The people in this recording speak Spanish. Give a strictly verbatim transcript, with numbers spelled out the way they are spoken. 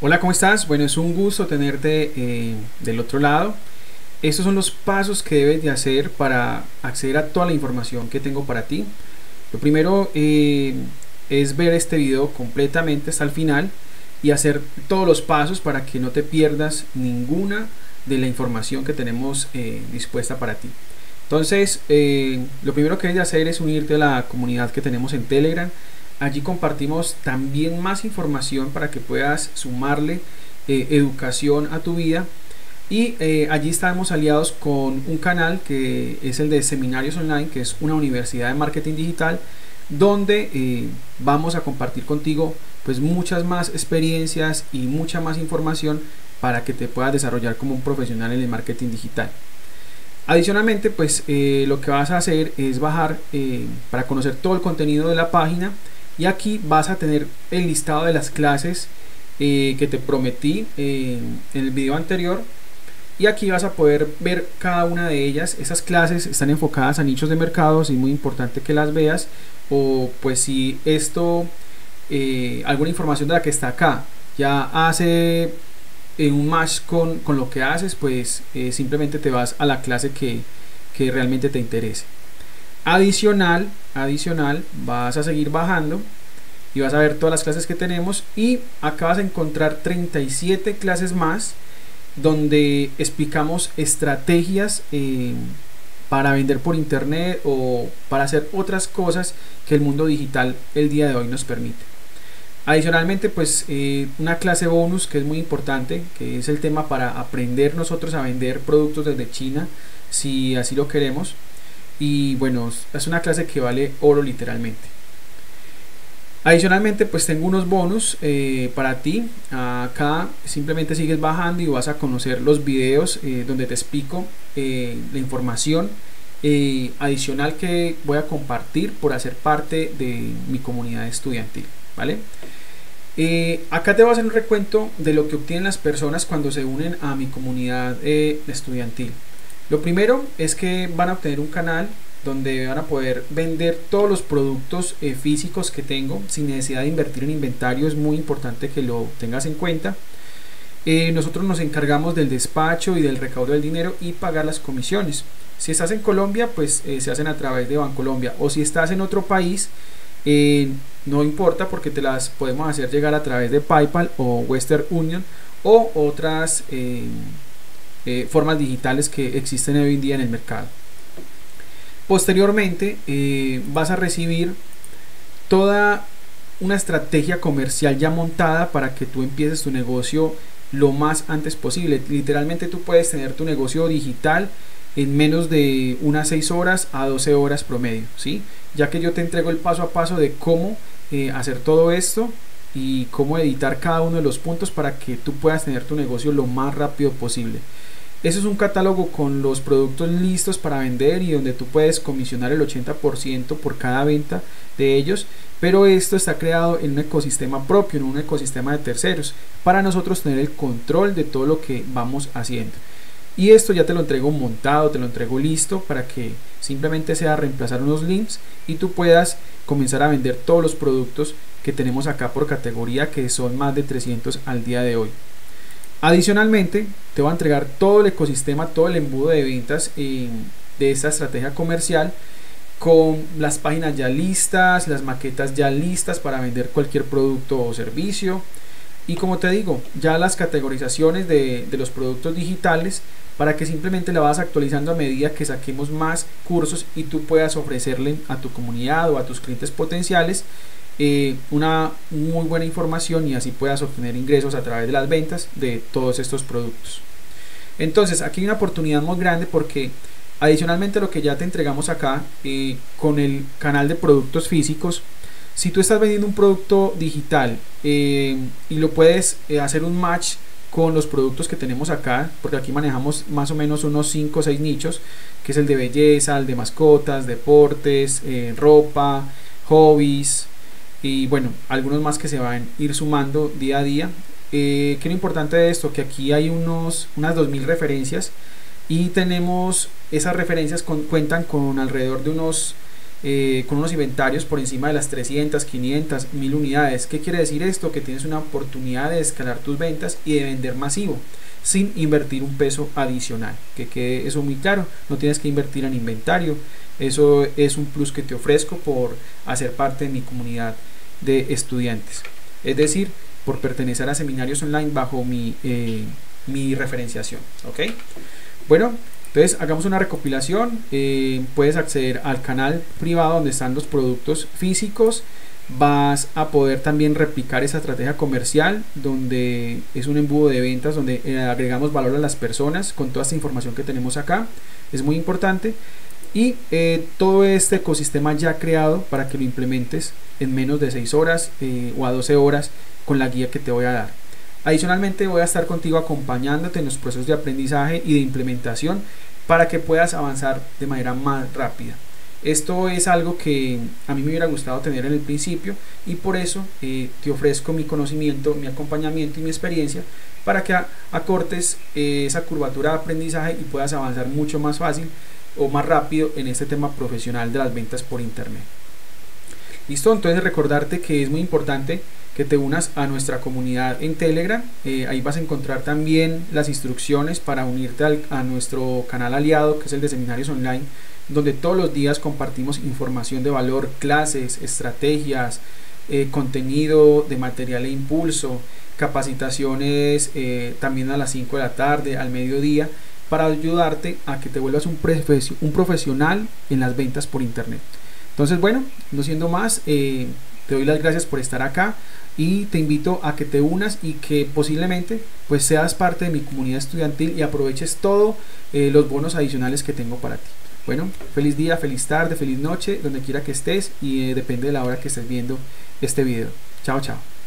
Hola, ¿cómo estás? Bueno, es un gusto tenerte eh, del otro lado. Estos son los pasos que debes de hacer para acceder a toda la información que tengo para ti. Lo primero eh, es ver este video completamente hasta el final y hacer todos los pasos para que no te pierdas ninguna de la información que tenemos eh, dispuesta para ti. Entonces, eh, lo primero que debes de hacer es unirte a la comunidad que tenemos en Telegram. Allí compartimos también más información para que puedas sumarle eh, educación a tu vida. Y eh, allí estamos aliados con un canal que es el de Seminarios Online, que es una universidad de marketing digital, donde eh, vamos a compartir contigo pues muchas más experiencias y mucha más información para que te puedas desarrollar como un profesional en el marketing digital. Adicionalmente, pues eh, lo que vas a hacer es bajar eh, para conocer todo el contenido de la página, y aquí vas a tener el listado de las clases eh, que te prometí eh, en el video anterior, y aquí vas a poder ver cada una de ellas. Esas clases están enfocadas a nichos de mercado, es muy importante que las veas, o pues si esto eh, alguna información de la que está acá ya hace eh, un match con, con lo que haces, pues eh, simplemente te vas a la clase que, que realmente te interese. Adicional, adicional, vas a seguir bajando y vas a ver todas las clases que tenemos, y acá vas a encontrar treinta y siete clases más donde explicamos estrategias eh, para vender por internet o para hacer otras cosas que el mundo digital el día de hoy nos permite. Adicionalmente, pues eh, una clase bonus que es muy importante, que es el tema para aprender nosotros a vender productos desde China, si así lo queremos. Y bueno, es una clase que vale oro literalmente. Adicionalmente, pues tengo unos bonus eh, para ti. Acá simplemente sigues bajando y vas a conocer los videos eh, donde te explico eh, la información eh, adicional que voy a compartir por hacer parte de mi comunidad estudiantil, ¿vale? Eh, acá te voy a hacer un recuento de lo que obtienen las personas cuando se unen a mi comunidad eh, estudiantil. Lo primero es que van a obtener un canal donde van a poder vender todos los productos eh, físicos que tengo sin necesidad de invertir en inventario. Es muy importante que lo tengas en cuenta. Eh, nosotros nos encargamos del despacho y del recaudo del dinero y pagar las comisiones. Si estás en Colombia, pues eh, se hacen a través de Bancolombia, o si estás en otro país, eh, no importa, porque te las podemos hacer llegar a través de PayPal o Western Union o otras eh, Eh, formas digitales que existen hoy en día en el mercado. Posteriormente eh, vas a recibir toda una estrategia comercial ya montada para que tú empieces tu negocio lo más antes posible. Literalmente tú puedes tener tu negocio digital en menos de unas seis horas a doce horas promedio, ¿sí? Ya que yo te entrego el paso a paso de cómo eh, hacer todo esto y cómo editar cada uno de los puntos para que tú puedas tener tu negocio lo más rápido posible. Eso es un catálogo con los productos listos para vender y donde tú puedes comisionar el ochenta por ciento por cada venta de ellos, pero esto está creado en un ecosistema propio, en un ecosistema de terceros, para nosotros tener el control de todo lo que vamos haciendo. Y esto ya te lo entrego montado, te lo entrego listo para que simplemente sea reemplazar unos links y tú puedas comenzar a vender todos los productos que tenemos acá por categoría, que son más de trescientos al día de hoy. Adicionalmente, te voy a entregar todo el ecosistema, todo el embudo de ventas eh, de esta estrategia comercial, con las páginas ya listas, las maquetas ya listas para vender cualquier producto o servicio. Y como te digo, ya las categorizaciones de, de los productos digitales, para que simplemente la vas actualizando a medida que saquemos más cursos y tú puedas ofrecerle a tu comunidad o a tus clientes potenciales Eh, una muy buena información, y así puedas obtener ingresos a través de las ventas de todos estos productos. Entonces aquí hay una oportunidad muy grande, porque adicionalmente a lo que ya te entregamos acá eh, con el canal de productos físicos, si tú estás vendiendo un producto digital eh, y lo puedes eh, hacer un match con los productos que tenemos acá, porque aquí manejamos más o menos unos cinco o seis nichos, que es el de belleza, el de mascotas, deportes, eh, ropa, hobbies y bueno, algunos más que se van a ir sumando día a día. Eh, ¿Qué es lo importante de esto? Que aquí hay unos, unas dos mil referencias, y tenemos esas referencias con, cuentan con alrededor de unos eh, con unos inventarios por encima de las trescientas, quinientas, mil unidades. ¿Qué quiere decir esto? Que tienes una oportunidad de escalar tus ventas y de vender masivo sin invertir un peso adicional. Que quede eso muy claro, no tienes que invertir en inventario. Eso es un plus que te ofrezco por hacer parte de mi comunidad de estudiantes, es decir, por pertenecer a seminarios online bajo mi, eh, mi referenciación. ¿Ok? Bueno, entonces hagamos una recopilación. Eh, puedes acceder al canal privado donde están los productos físicos. Vas a poder también replicar esa estrategia comercial donde es un embudo de ventas, donde eh, agregamos valor a las personas con toda esta información que tenemos acá. Es muy importante. Y eh, todo este ecosistema ya creado para que lo implementes en menos de seis horas eh, o a doce horas con la guía que te voy a dar. Adicionalmente voy a estar contigo acompañándote en los procesos de aprendizaje y de implementación para que puedas avanzar de manera más rápida. Esto es algo que a mí me hubiera gustado tener en el principio y por eso eh, te ofrezco mi conocimiento, mi acompañamiento y mi experiencia para que acortes eh, esa curvatura de aprendizaje y puedas avanzar mucho más fácil o más rápido en este tema profesional de las ventas por internet. Listo, entonces recordarte que es muy importante que te unas a nuestra comunidad en Telegram. Eh, ahí vas a encontrar también las instrucciones para unirte al, a nuestro canal aliado, que es el de Seminarios Online, donde todos los días compartimos información de valor, clases, estrategias, eh, contenido de material e impulso, capacitaciones eh, también a las cinco de la tarde, al mediodía, para ayudarte a que te vuelvas un, un profesional en las ventas por internet. Entonces, bueno, no siendo más, eh, te doy las gracias por estar acá y te invito a que te unas y que posiblemente pues seas parte de mi comunidad estudiantil y aproveches todos eh, los bonos adicionales que tengo para ti. Bueno, feliz día, feliz tarde, feliz noche, donde quiera que estés y eh, depende de la hora que estés viendo este video. Chao, chao.